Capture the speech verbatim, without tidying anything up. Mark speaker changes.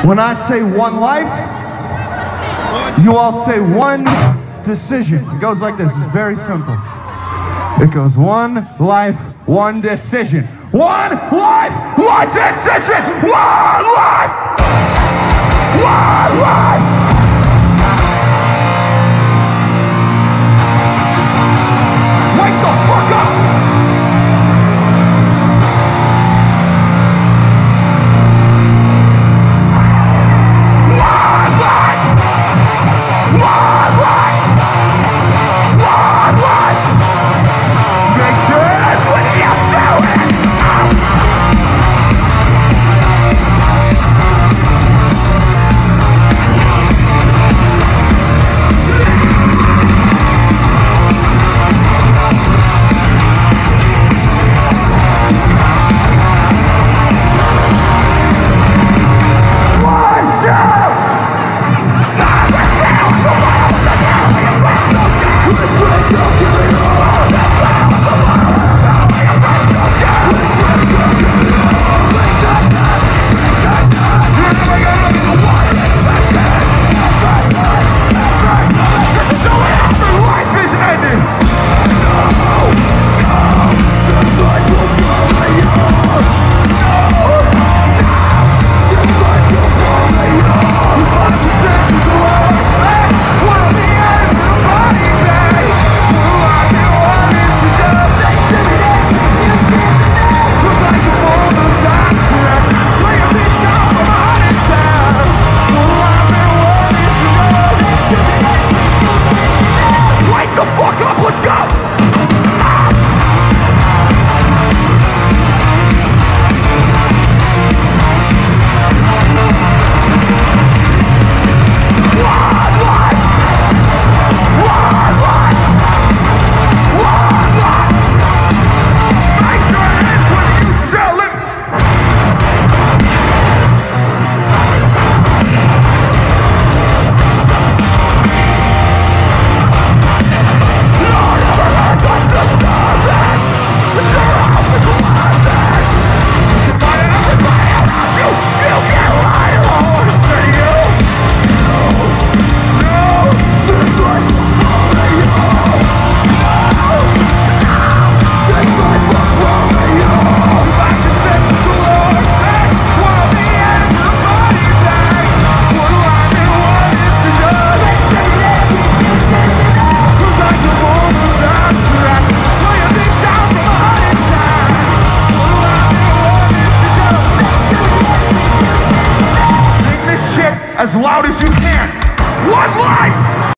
Speaker 1: When I say one life, you all say one decision. It goes like this. It's very simple. It goes one life, one decision. One life, one decision. One life, one life. Wake the fuck up. As loud as you can. One life!